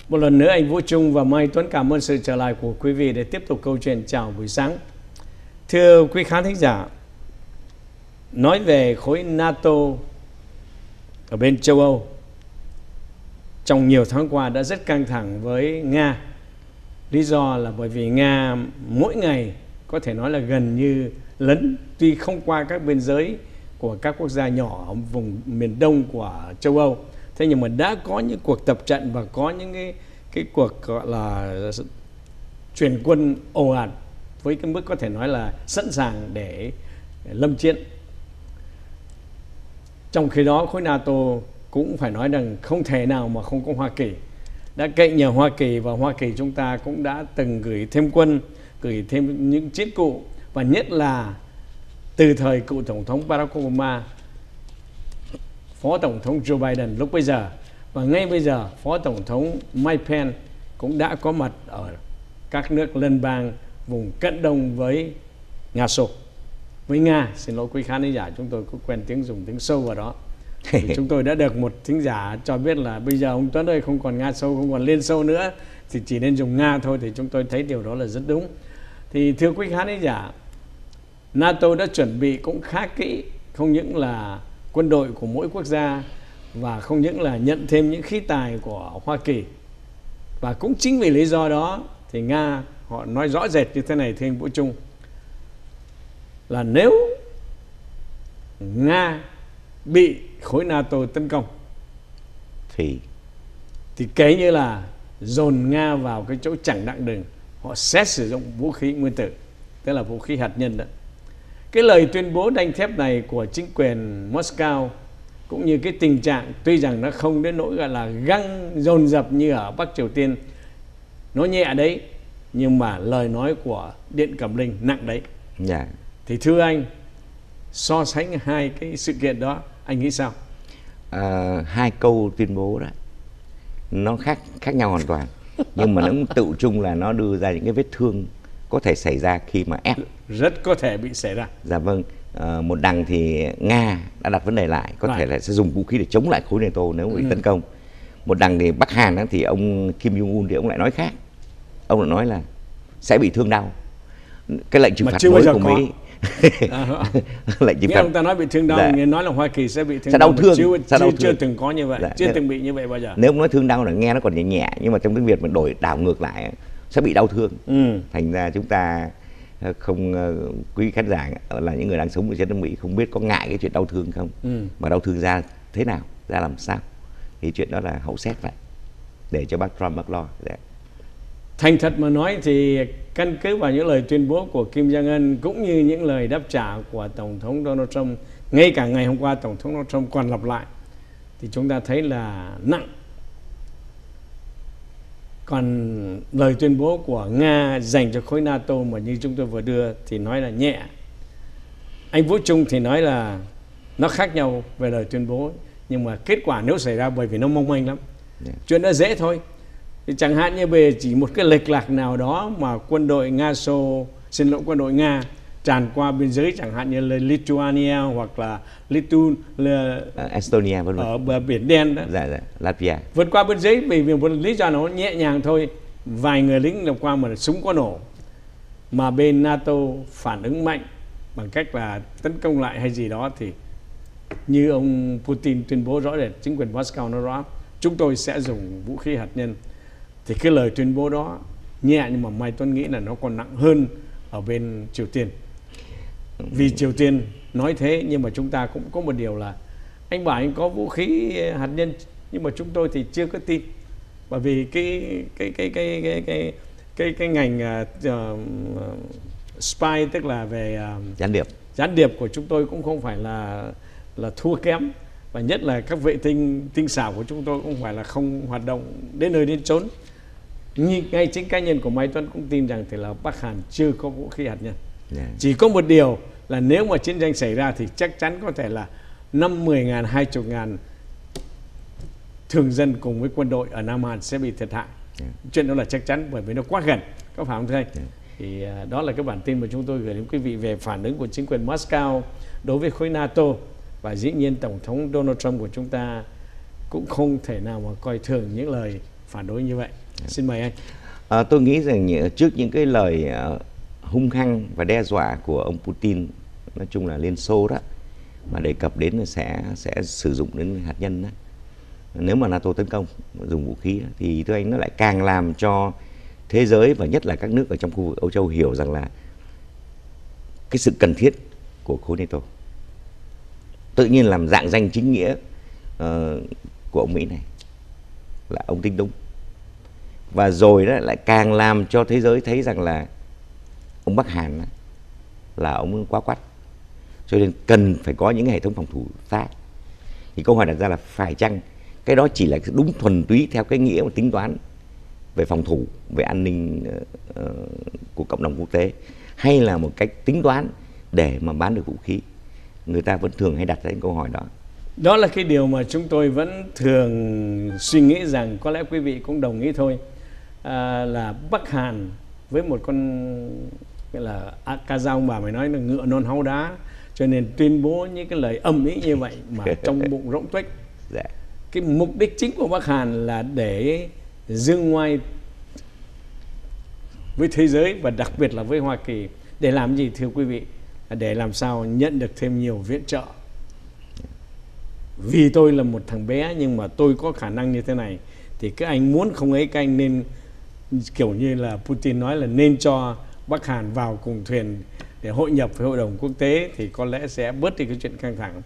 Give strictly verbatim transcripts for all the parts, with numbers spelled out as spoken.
Một lần nữa anh Vũ Trung và Mai Tuấn cảm ơn sự trở lại của quý vị để tiếp tục câu chuyện chào buổi sáng. Thưa quý khán thính giả, nói về khối NATO ở bên châu Âu trong nhiều tháng qua đã rất căng thẳng với Nga. Lý do là bởi vì Nga mỗi ngày có thể nói là gần như lấn, tuy không qua các biên giới của các quốc gia nhỏ ở vùng miền đông của châu Âu, thế nhưng mà đã có những cuộc tập trận và có những cái, cái cuộc gọi là chuyển quân ồ ạt với cái mức có thể nói là sẵn sàng để lâm chiến. Trong khi đó khối NATO cũng phải nói rằng không thể nào mà không có Hoa Kỳ. Đã cậy nhờ Hoa Kỳ, và Hoa Kỳ chúng ta cũng đã từng gửi thêm quân, gửi thêm những chiến cụ, và nhất là từ thời cựu Tổng thống Barack Obama, Phó Tổng thống Joe Biden lúc bây giờ, và ngay bây giờ Phó Tổng thống Mike Pence cũng đã có mặt ở các nước lân bang vùng cận đông với Nga Xô. Với Nga, xin lỗi quý khán giả, chúng tôi có quen tiếng dùng tiếng sâu vào đó. Chúng tôi đã được một thính giả cho biết là bây giờ ông Tuấn ơi, không còn Nga Xô, không còn Liên Xô nữa, thì chỉ nên dùng Nga thôi, thì chúng tôi thấy điều đó là rất đúng. Thì thưa quý khán giả, NATO đã chuẩn bị cũng khá kỹ, không những là quân đội của mỗi quốc gia, và không những là nhận thêm những khí tài của Hoa Kỳ. Và cũng chính vì lý do đó thì Nga họ nói rõ rệt như thế này, thưa anh Vũ Trung, là nếu Nga bị khối NATO tấn công thì thì kể như là dồn Nga vào cái chỗ chẳng đặng đừng, họ sẽ sử dụng vũ khí nguyên tử, tức là vũ khí hạt nhân đó. Cái lời tuyên bố đanh thép này của chính quyền Moscow, cũng như cái tình trạng tuy rằng nó không đến nỗi gọi là găng dồn dập như ở Bắc Triều Tiên, nó nhẹ đấy, nhưng mà lời nói của Điện Cẩm Linh nặng đấy. yeah. Thì thưa anh, so sánh hai cái sự kiện đó, anh nghĩ sao? À, hai câu tuyên bố đó nó khác khác nhau hoàn toàn, nhưng mà nó cũng tự chung là nó đưa ra những cái vết thương có thể xảy ra khi mà ép, rất có thể bị xảy ra. Dạ vâng. À, một đằng thì Nga đã đặt vấn đề lại, có Right. thể là sẽ dùng vũ khí để chống lại khối NATO nếu bị ừ. tấn công. Một đằng thì Bắc Hàn đó, thì ông Kim Jong Un thì ông lại nói khác, ông lại nói là sẽ bị thương đau. Cái lệnh trừng phạt mới của Mỹ à, lệnh trừng nghe phạt ông ta nói bị thương đau, dạ. nghe nói là Hoa Kỳ sẽ bị thương sẽ đau thương, chưa, sẽ đau chưa, thương. chưa từng có như vậy, dạ. chưa từng bị như vậy bao giờ. Nếu nói thương đau là nghe nó còn nhẹ nhẹ, nhưng mà trong tiếng Việt mình đổi đảo ngược lại sẽ bị đau thương. ừ. Thành ra chúng ta không, quý khán giả là những người đang sống ở trên nước Mỹ không biết có ngại cái chuyện đau thương không, ừ. mà đau thương ra thế nào, ra làm sao, thì chuyện đó là hậu xét lại để cho bác Trump bác lo. dạ. Thành thật mà nói thì căn cứ vào những lời tuyên bố của Kim Jong Un cũng như những lời đáp trả của Tổng thống Donald Trump, ngay cả ngày hôm qua Tổng thống Donald Trump còn lặp lại, thì chúng ta thấy là nặng. Còn lời tuyên bố của Nga dành cho khối NATO mà như chúng tôi vừa đưa thì nói là nhẹ. Anh Vũ Trung thì nói là nó khác nhau về lời tuyên bố, nhưng mà kết quả nếu xảy ra bởi vì nó mong manh lắm. yeah. Chuyện đó dễ thôi. Thì chẳng hạn như về chỉ một cái lệch lạc nào đó mà quân đội Nga Xô, xin lỗi quân đội Nga tràn qua biên giới, chẳng hạn như là Lithuania hoặc là Lithuania, là Estonia vân vân, ở bờ biển đen đó, dạ, dạ. Latvia vượt qua biên giới vì vì một lý do nó nhẹ nhàng thôi, vài người lính làm qua mà súng có nổ, mà bên NATO phản ứng mạnh bằng cách là tấn công lại hay gì đó, thì như ông Putin tuyên bố rõ rệt, chính quyền Moscow nói rõ chúng tôi sẽ dùng vũ khí hạt nhân. Thì cái lời tuyên bố đó nhẹ, nhưng mà Mai Tuấn nghĩ là nó còn nặng hơn ở bên Triều Tiên. Vì Triều Tiên nói thế, nhưng mà chúng ta cũng có một điều là anh bảo anh có vũ khí hạt nhân, nhưng mà chúng tôi thì chưa có tin, bởi vì cái cái cái cái cái cái cái, cái ngành uh, spy, tức là về uh, gián điệp gián điệp của chúng tôi cũng không phải là là thua kém, và nhất là các vệ tinh tinh xảo của chúng tôi cũng phải là không hoạt động đến nơi đến chốn. Như ngay chính cá nhân của Mai Tuấn cũng tin rằng thì là Bắc Hàn chưa có vũ khí hạt nhân. yeah. Chỉ có một điều là nếu mà chiến tranh xảy ra thì chắc chắn có thể là năm mười ngàn, hai chục ngàn thường dân cùng với quân đội ở Nam Hàn sẽ bị thiệt hại. yeah. Chuyện đó là chắc chắn, bởi vì nó quá gần, có phải không thưa anh? yeah. Thì uh, đó là cái bản tin mà chúng tôi gửi đến quý vị về phản ứng của chính quyền Moscow đối với khối NATO. Và dĩ nhiên Tổng thống Donald Trump của chúng ta cũng không thể nào mà coi thường những lời phản đối như vậy. Xin mời anh. À, tôi nghĩ rằng trước những cái lời uh, hung hăng và đe dọa của ông Putin, nói chung là Liên Xô đó, mà đề cập đến là sẽ sẽ sử dụng đến hạt nhân đó. Nếu mà NATO tấn công dùng vũ khí đó, thì thưa anh nó lại càng làm cho thế giới và nhất là các nước ở trong khu vực Âu Châu hiểu rằng là cái sự cần thiết của khối NATO. Tự nhiên làm rạng danh chính nghĩa uh, của ông Mỹ này là ông tính đúng. Và rồi đó lại càng làm cho thế giới thấy rằng là ông Bắc Hàn đó, là ông quá quắt. Cho nên cần phải có những hệ thống phòng thủ khác. Thì câu hỏi đặt ra là phải chăng cái đó chỉ là đúng thuần túy theo cái nghĩa mà tính toán về phòng thủ, về an ninh uh, của cộng đồng quốc tế, hay là một cách tính toán để mà bán được vũ khí? Người ta vẫn thường hay đặt ra những câu hỏi đó. Đó là cái điều mà chúng tôi vẫn thường suy nghĩ rằng có lẽ quý vị cũng đồng ý thôi, à, là Bắc Hàn với một con gọi là ca dao bà mày nói là ngựa non háu đá, cho nên tuyên bố những cái lời âm ý như vậy mà trong bụng rỗng tuếch. Dạ. Cái mục đích chính của Bắc Hàn là để dương ngoai với thế giới và đặc biệt là với Hoa Kỳ. Để làm gì thưa quý vị? Để làm sao nhận được thêm nhiều viện trợ. Vì tôi là một thằng bé nhưng mà tôi có khả năng như thế này, thì các anh muốn không ấy, các anh nên kiểu như là Putin nói là nên cho Bắc Hàn vào cùng thuyền để hội nhập với hội đồng quốc tế, thì có lẽ sẽ bớt đi cái chuyện căng thẳng.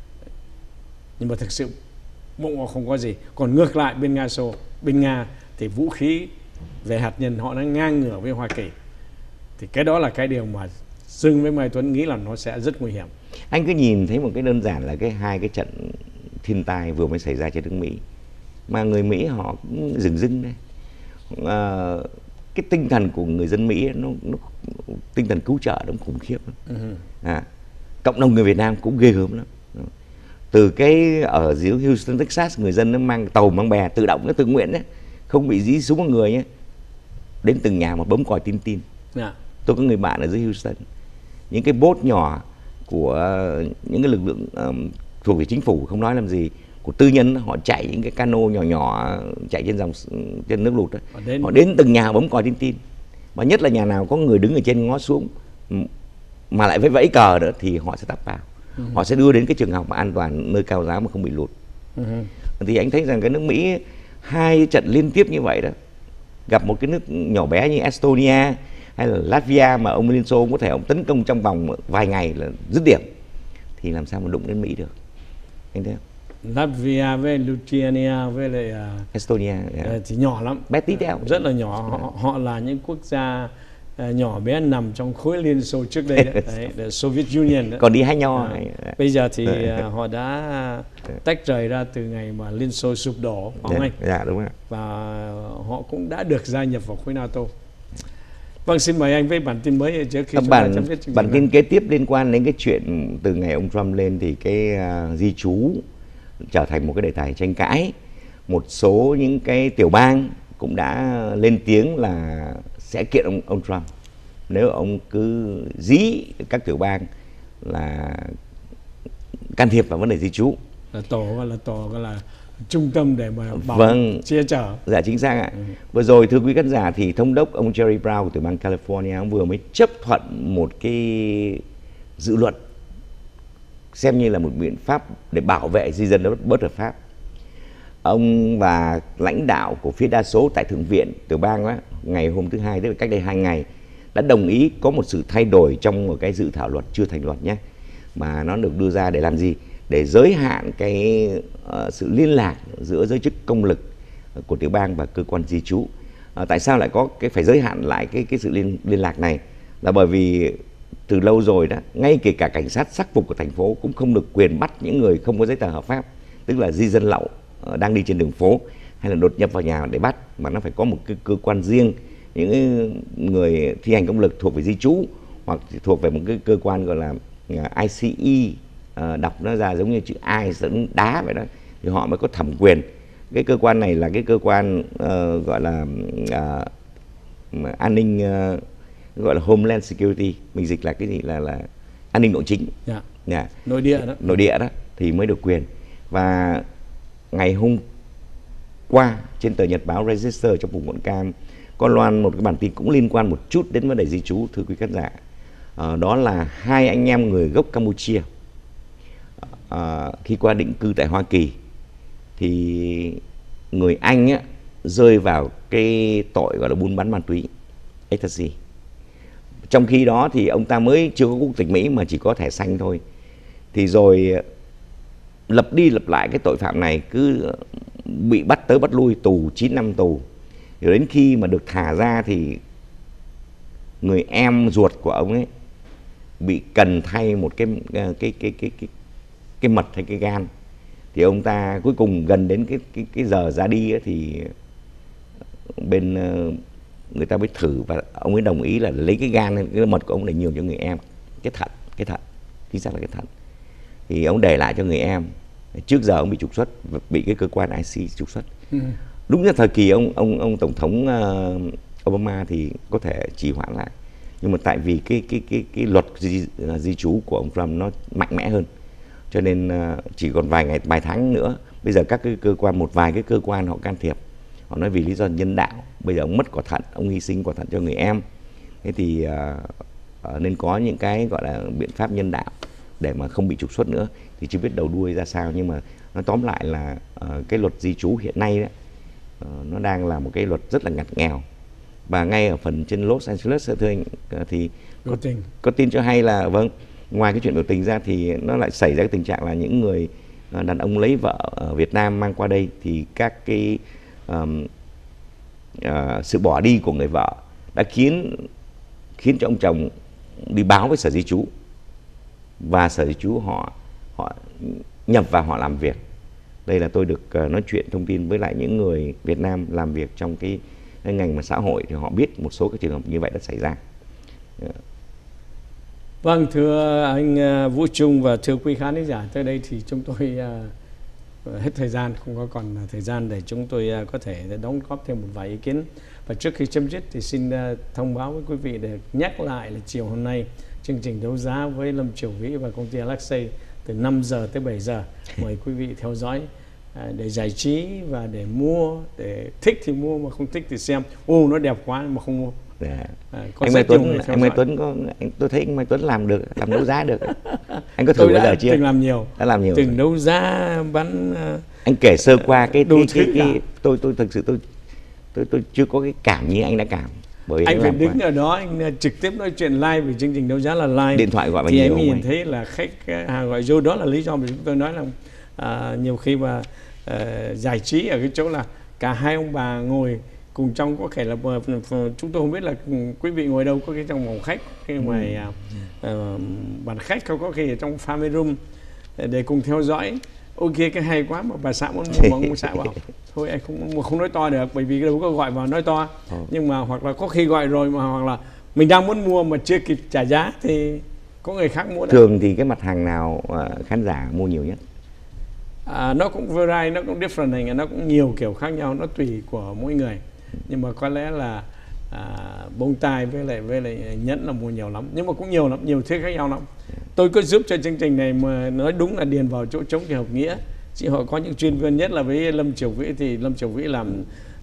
Nhưng mà thực sự bụng họ không có gì. Còn ngược lại bên Nga Xô, bên Nga thì vũ khí về hạt nhân họ đang ngang ngửa với Hoa Kỳ. Thì cái đó là cái điều mà Dương với Mai Tuấn nghĩ là nó sẽ rất nguy hiểm. Anh cứ nhìn thấy một cái đơn giản là cái hai cái trận thiên tai vừa mới xảy ra trên nước Mỹ, mà người Mỹ họ cũng dừng dưng đấy. À, cái tinh thần của người dân Mỹ nó, nó tinh thần cứu trợ nó khủng khiếp lắm. Uh-huh. À, cộng đồng người Việt Nam cũng ghê gớm lắm. Từ cái ở dưới Houston, Texas, người dân nó mang tàu mang bè tự động, nó tự nguyện đấy, không bị dí súng vào người nhé, đến từng nhà mà bấm còi tin tin. Yeah. Tôi có người bạn ở dưới Houston, những cái boat nhỏ của những cái lực lượng um, thuộc về chính phủ không nói làm gì, của tư nhân, họ chạy những cái cano nhỏ nhỏ chạy trên dòng trên nước lụt đó. Họ đến, họ đến từng nhà bấm còi tin tin, mà nhất là nhà nào có người đứng ở trên ngó xuống mà lại vẫy vẫy cờ nữa thì họ sẽ tấp vào. Uh-huh. Họ sẽ đưa đến cái trường học mà an toàn, nơi cao giáo mà không bị lụt. Uh-huh. Thì anh thấy rằng cái nước Mỹ hai trận liên tiếp như vậy đó, gặp một cái nước nhỏ bé như Estonia hay là Latvia mà ông Liên Xô có thể ông tấn công trong vòng vài ngày là dứt điểm, thì làm sao mà đụng đến Mỹ được, anh thấy không? Latvia với Lithuania với lại uh, Estonia yeah. thì nhỏ lắm, bé tí teo, rất là nhỏ. Họ, họ là những quốc gia uh, nhỏ bé nằm trong khối Liên Xô trước đây, đấy, đấy Soviet Union đó. Còn đi hay nhau. À, bây giờ thì uh, họ đã tách rời ra từ ngày mà Liên Xô sụp đổ, phải không anh? Dạ đúng rồi. Và họ cũng đã được gia nhập vào khối NATO. Vâng, xin mời anh với bản tin mới trước khi chúng bản, ta chấm dứt chương bản trình tin này. kế tiếp liên quan đến cái chuyện từ ngày ông Trump lên thì cái uh, di trú trở thành một cái đề tài tranh cãi. Một số những cái tiểu bang cũng đã lên tiếng là sẽ kiện ông, ông Trump nếu ông cứ dí các tiểu bang là can thiệp vào vấn đề di trú. Là tổ gọi là tổ gọi là trung tâm để mà bảo vâng, chia chở. Dạ chính xác ạ. Ừ. Vừa rồi thưa quý khán giả thì thống đốc ông Jerry Brown của tiểu bang California ông vừa mới chấp thuận một cái dự luật xem như là một biện pháp để bảo vệ di dân bất hợp pháp. Ông và lãnh đạo của phía đa số tại Thượng viện tiểu bang đó, ngày hôm thứ Hai, tức là cách đây hai ngày, đã đồng ý có một sự thay đổi trong một cái dự thảo luật chưa thành luật nhé, mà nó được đưa ra để làm gì? Để giới hạn cái uh, sự liên lạc giữa giới chức công lực của tiểu bang và cơ quan di trú. Uh, tại sao lại có cái phải giới hạn lại cái cái sự liên liên lạc này? Là bởi vì từ lâu rồi đó, ngay kể cả cảnh sát sắc phục của thành phố cũng không được quyền bắt những người không có giấy tờ hợp pháp, tức là di dân lậu uh, đang đi trên đường phố hay là đột nhập vào nhà để bắt, mà nó phải có một cái cơ quan riêng, những người thi hành công lực thuộc về di trú hoặc thuộc về một cái cơ quan gọi là uh, I C E. Uh, đọc nó ra giống như chữ ai dẫn đá vậy đó, thì họ mới có thẩm quyền. Cái cơ quan này là cái cơ quan uh, gọi là uh, an ninh uh, gọi là Homeland Security, mình dịch là cái gì là là an ninh nội chính. Yeah. Yeah. Nội địa đó. Nội địa đó thì mới được quyền. Và ngày hôm qua trên tờ nhật báo Register trong vùng quận Cam có loan một cái bản tin cũng liên quan một chút đến vấn đề di trú, thưa quý khán giả. À, đó là hai anh em người gốc Campuchia à, khi qua định cư tại Hoa Kỳ thì người Anh á, rơi vào cái tội gọi là buôn bán ma túy, ecstasy. Trong khi đó thì ông ta mới chưa có quốc tịch Mỹ mà chỉ có thẻ xanh thôi. Thì rồi lập đi lập lại cái tội phạm này, cứ bị bắt tới bắt lui, tù chín năm tù. Rồi đến khi mà được thả ra thì người em ruột của ông ấy bị cần thay một cái cái cái cái cái cái, cái mật hay cái gan. Thì ông ta cuối cùng gần đến cái cái cái giờ ra đi ấy, thì bên người ta mới thử và ông ấy đồng ý là lấy cái gan, cái mật của ông để nhường cho người em, cái thận, cái thận, chính xác là cái thận. Thì ông để lại cho người em. Trước giờ ông bị trục xuất, bị cái cơ quan I C trục xuất. Ừ. Đúng như thời kỳ ông ông ông tổng thống uh, Obama thì có thể trì hoãn lại, nhưng mà tại vì cái cái cái cái luật di, di trú của ông Trump nó mạnh mẽ hơn, cho nên uh, chỉ còn vài ngày, vài tháng nữa, bây giờ các cái cơ quan, một vài cái cơ quan họ can thiệp, họ nói vì lý do nhân đạo, bây giờ ông mất quả thận, ông hy sinh quả thận cho người em, thế thì uh, uh, nên có những cái gọi là biện pháp nhân đạo để mà không bị trục xuất nữa. Thì chưa biết đầu đuôi ra sao, nhưng mà nó tóm lại là uh, cái luật di trú hiện nay đó, uh, nó đang là một cái luật rất là ngặt nghèo. Và ngay ở phần trên Los Angeles thưa anh, uh, thì có, có tin cho hay là vâng, ngoài cái chuyện biểu tình ra thì nó lại xảy ra cái tình trạng là những người uh, đàn ông lấy vợ ở Việt Nam mang qua đây, thì các cái um, uh, sự bỏ đi của người vợ đã khiến khiến cho ông chồng đi báo với sở di trú, và sở di trú họ họ nhập vào họ làm việc. Đây là tôi được uh, nói chuyện thông tin với lại những người Việt Nam làm việc trong cái, cái ngành mà xã hội, thì họ biết một số các trường hợp như vậy đã xảy ra. Yeah. Vâng, thưa anh uh, Vũ Trung và thưa quý khán giả, tới đây thì chúng tôi uh, hết thời gian, không có còn thời gian để chúng tôi uh, có thể đóng góp thêm một vài ý kiến. Và trước khi chấm dứt thì xin uh, thông báo với quý vị để nhắc lại là chiều hôm nay chương trình đấu giá với Lâm Triều Vĩ và công ty Alexei từ năm giờ tới bảy giờ. Mời quý vị theo dõi à, để giải trí và để mua, để thích thì mua, mà không thích thì xem. Ô, nó đẹp quá mà không mua. À, có anh Mai Tuấn, anh Mai Tuấn có, anh, tôi thấy anh Mai Tuấn làm được, làm đấu giá được. Anh có thử bao giờ chưa? Từng làm nhiều. Đã làm nhiều. Từng rồi. Đấu giá bán. Uh, anh kể sơ qua cái cái cái, cái, cái tôi tôi thực sự tôi tôi tôi chưa có cái cảm như anh đã cảm. Bởi anh phải đứng qua. Ở đó, anh trực tiếp nói chuyện live, vì chương trình đấu giá là live. Điện thoại gọi bao thì nhiêu em nhìn thấy là khách hàng gọi vô, đó là lý do mà chúng tôi nói là à, nhiều khi mà à, giải trí ở cái chỗ là cả hai ông bà ngồi cùng trong, có thể là chúng tôi không biết là quý vị ngồi đâu, có cái trong phòng khách, cái ngoài à, à, bàn khách, không có khi ở trong family room để cùng theo dõi. Ok, cái hay quá mà bà xã muốn mua, mà ông xã bảo thôi anh không không nói to được, bởi vì đâu có gọi vào nói to. Ừ. Nhưng mà hoặc là có khi gọi rồi mà hoặc là mình đang muốn mua mà chưa kịp trả giá thì có người khác mua. Thường đấy. Thì cái mặt hàng nào khán giả mua nhiều nhất? À, nó cũng variety, nó cũng different này, nó cũng nhiều kiểu khác nhau, nó tùy của mỗi người. Nhưng mà có lẽ là à, bông tai với lại với lại nhẫn là mua nhiều lắm, nhưng mà cũng nhiều lắm, nhiều thứ khác nhau lắm. Tôi có giúp cho chương trình này mà nói đúng là điền vào chỗ trống thì hợp nghĩa. Chị họ có những chuyên viên, nhất là với Lâm Triều Vĩ, thì Lâm Triều Vĩ làm,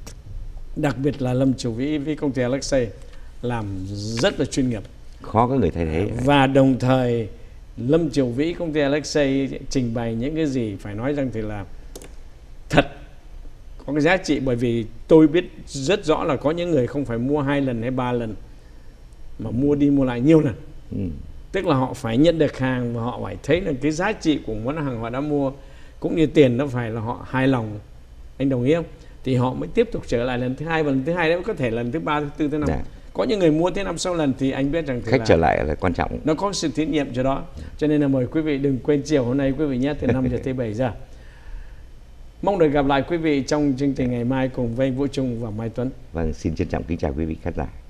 đặc biệt là Lâm Triều Vĩ với công ty Alexei làm rất là chuyên nghiệp, khó có người thay thế. Và đồng thời Lâm Triều Vĩ, công ty Alexei trình bày những cái gì phải nói rằng thì là thật có cái giá trị. Bởi vì tôi biết rất rõ là có những người không phải mua hai lần hay ba lần, mà mua đi mua lại nhiều lần. Ừ. Tức là họ phải nhận được hàng và họ phải thấy là cái giá trị của món hàng họ đã mua, cũng như tiền nó phải là họ hài lòng. Anh đồng ý không? Thì họ mới tiếp tục trở lại lần thứ hai, và lần thứ hai đấy có thể lần thứ ba, thứ tư, thứ năm. Dạ. Có những người mua tới năm sau lần thì anh biết rằng khách là trở lại là quan trọng. Nó có sự tín nhiệm cho đó. Cho nên là mời quý vị đừng quên chiều hôm nay quý vị nhé, từ năm giờ tới bảy giờ. Mong được gặp lại quý vị trong chương trình ngày mai cùng với anh Vũ Trung và Mai Tuấn. Vâng, xin trân trọng kính chào quý vị khán giả.